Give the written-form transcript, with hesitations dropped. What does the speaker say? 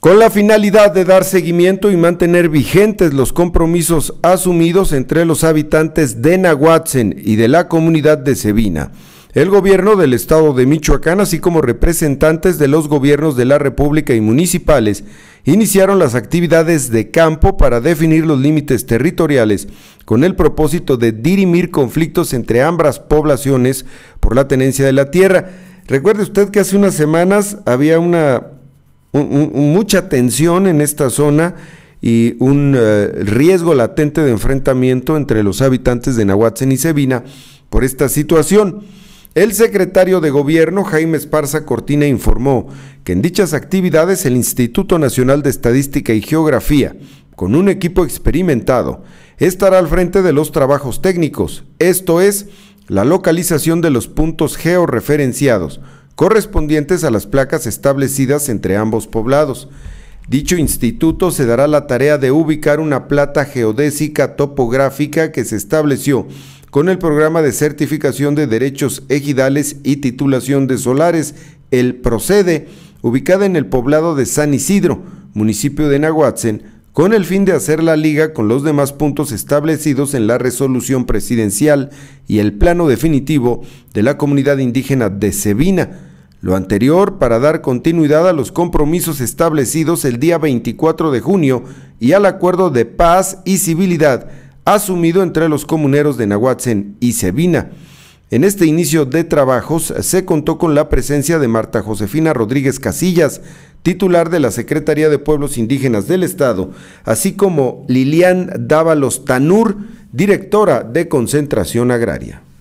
con la finalidad de dar seguimiento y mantener vigentes los compromisos asumidos entre los habitantes de Nahuatzen y de la comunidad de Cebina. El gobierno del estado de Michoacán, así como representantes de los gobiernos de la República y municipales, iniciaron las actividades de campo para definir los límites territoriales con el propósito de dirimir conflictos entre ambas poblaciones por la tenencia de la tierra. Recuerde usted que hace unas semanas había mucha tensión en esta zona y un riesgo latente de enfrentamiento entre los habitantes de Nahuatzen y Cebina por esta situación. El secretario de Gobierno, Jaime Esparza Cortina, informó que en dichas actividades el Instituto Nacional de Estadística y Geografía, con un equipo experimentado, estará al frente de los trabajos técnicos, esto es, la localización de los puntos georreferenciados, correspondientes a las placas establecidas entre ambos poblados. Dicho instituto se dará la tarea de ubicar una plata geodésica topográfica que se estableció con el programa de certificación de derechos ejidales y titulación de solares, el PROCEDE, ubicada en el poblado de San Isidro, municipio de Nahuatzen, con el fin de hacer la liga con los demás puntos establecidos en la resolución presidencial y el plano definitivo de la comunidad indígena de Cebina. Lo anterior para dar continuidad a los compromisos establecidos el día 24 de junio y al acuerdo de paz y civilidad asumido entre los comuneros de Nahuatzen y Cebina. En este inicio de trabajos se contó con la presencia de Marta Josefina Rodríguez Casillas, titular de la Secretaría de Pueblos Indígenas del Estado, así como Lilian Dávalos Tanur, directora de Concentración Agraria.